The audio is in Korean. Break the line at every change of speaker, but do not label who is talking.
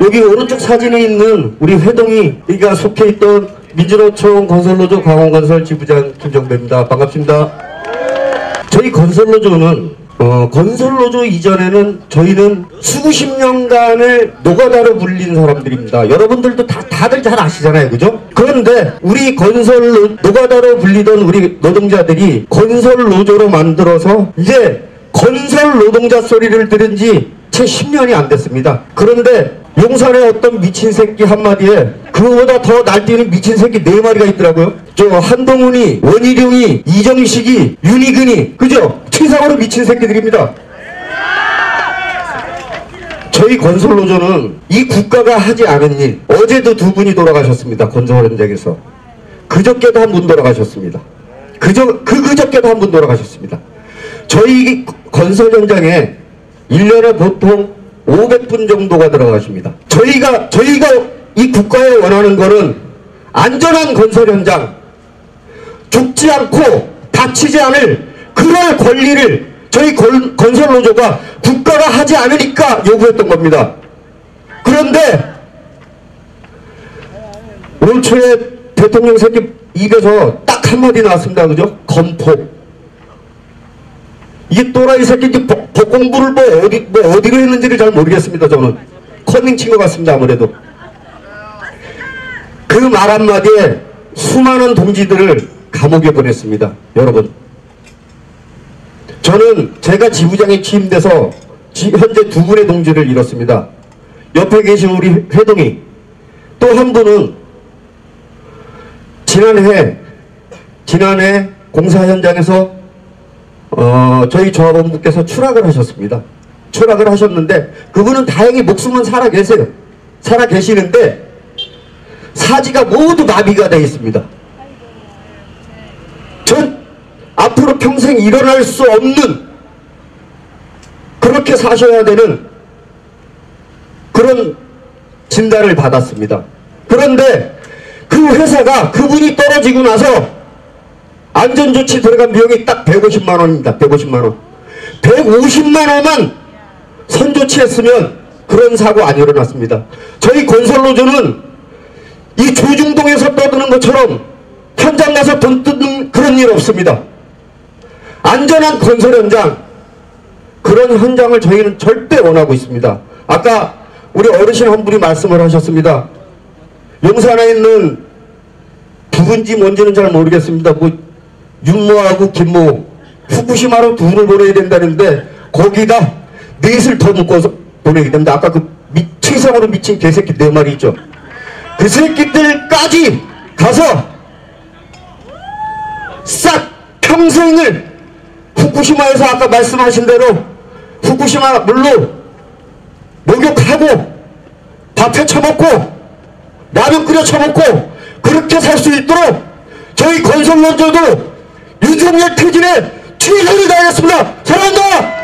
여기 오른쪽 사진에 있는 우리 회동이가 속해 있던 민주노총 건설노조 강원건설 지부장 김정배입니다. 반갑습니다. 저희 건설노조는 건설노조 이전에는 저희는 수십 년간을 노가다로 불린 사람들입니다. 여러분들도 다들 잘 아시잖아요, 그죠? 그런데 우리 노가다로 불리던 우리 노동자들이 건설노조로 만들어서 이제 건설 노동자 소리를 들은 지 채 10년이 안 됐습니다. 그런데 용산에 어떤 미친 새끼 한마디에 그거보다 더 날뛰는 미친 새끼 4마리가 있더라고요. 저 한동훈이, 원희룡이, 이정식이, 윤희근이, 그죠? 최상으로 미친 새끼들입니다. 저희 건설노조는 이 국가가 하지 않은 일, 어제도 2분이 돌아가셨습니다. 건설 현장에서. 그저께도 한 분 돌아가셨습니다. 그저께도 한 분 돌아가셨습니다. 저희 건설 현장에 1년에 보통 500분 정도가 들어가십니다. 저희가 이 국가에 원하는 거는 안전한 건설 현장, 죽지 않고 다치지 않을 그럴 권리를 저희 건설노조가 국가가 하지 않으니까 요구했던 겁니다. 그런데 올 초에 대통령 새끼 입에서 딱 한마디 나왔습니다. 그죠? 건폭. 이게 또라이 새끼인지 공부를 어디로 했는지를 잘 모르겠습니다. 저는 컨닝 친 것 같습니다. 아무래도 그 말 한마디에 수많은 동지들을 감옥에 보냈습니다. 여러분, 저는 제가 지부장에 취임돼서 현재 2분의 동지를 잃었습니다. 옆에 계신 우리 회동이, 또 한 분은 지난해 공사 현장에서 저희 조합원분께서 추락을 하셨습니다. 추락을 하셨는데 그분은 다행히 목숨은 살아계시는데 사지가 모두 마비가 되어 있습니다. 전 앞으로 평생 일어날 수 없는, 그렇게 사셔야 되는 그런 진단을 받았습니다. 그런데 그 회사가 그분이 떨어지고 나서 안전조치 들어간 비용이 딱 150만 원입니다. 150만 원. 150만 원만 선조치했으면 그런 사고 안 일어났습니다. 저희 건설노조는 이 조중동에서 떠드는 것처럼 현장 가서 돈 뜯는 그런 일 없습니다. 안전한 건설 현장, 그런 현장을 저희는 절대 원하고 있습니다. 아까 우리 어르신 한 분이 말씀을 하셨습니다. 용산에 있는 누군지 뭔지는 잘 모르겠습니다. 윤모하고 김모, 후쿠시마로 둘을 보내야 된다는데 거기다 넷을 더 묶어서 보내게 됩니다. 아까 그 최상으로 미친 개새끼 4마리 있죠. 그 새끼들까지 가서 싹 평생을 후쿠시마에서 아까 말씀하신 대로 후쿠시마 물로 목욕하고 밥 해쳐 먹고 라면 끓여 쳐먹고 그렇게 살 수 있도록 저희 건설노조도 윤석열 퇴진에 최선을 다하겠습니다. 사랑합니다.